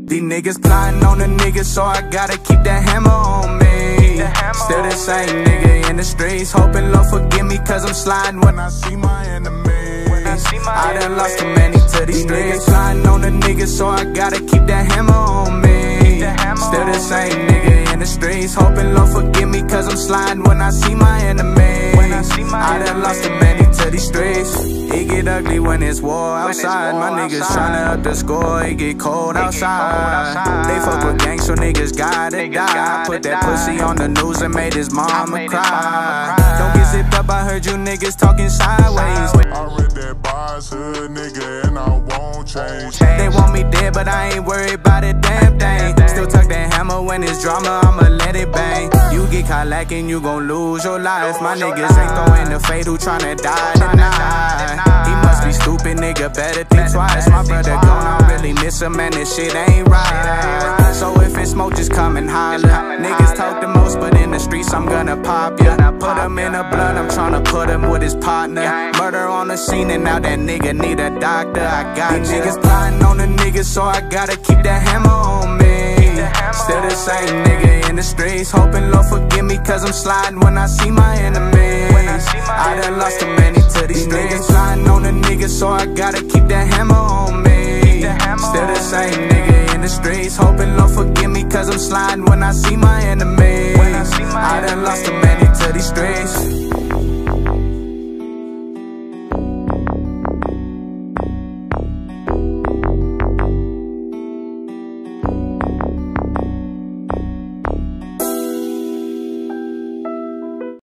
These niggas plotting on the niggas, so I gotta keep that hammer on me. Still the same nigga in the streets, hoping Lord forgive me, cause I'm sliding when I see my enemies. I done lost too many to these niggas plotting on the niggas, so I gotta keep that hammer on me. Still the same nigga in the streets, hoping Lord forgive me, cause I'm sliding when I see my enemies. I done lost too many to these streets. It get ugly when it's war outside. My niggas tryna up the score, it get cold outside. They fuck with gangs, so niggas gotta die. I put that pussy on the news and made his mama cry. Don't get zipped up, I heard you niggas talking sideways. I read that boss hood nigga and I won't change. They want me dead, but I ain't worried about a damn thing. Still tuck that hammer when it's drama, I'ma let it bang. You get caught lacking, you gon' lose your life. My niggas ain't throwing the fade, who tryna die tonight. He must be stupid, nigga, better think twice. My brother gone, I really miss him, man, this shit ain't right. So if it's smoke, just come and holler. Niggas talk the most, but in the streets I'm gonna pop ya. Put him in a blunt, I'm tryna put him with his partner. Murder on the scene and now that nigga need a doctor. I got these niggas plotting on the niggas, so I gotta keep that hammer on me. Still the same nigga in the streets, hoping Lord forgive me, cause I'm sliding when I see my enemies. I done lost too many to these niggas plotting on the niggas, so I gotta keep that hammer on me. Still the same nigga in the streets, hoping Lord forgive me, cause I'm sliding when I see my enemies. I done lost too many to these streets.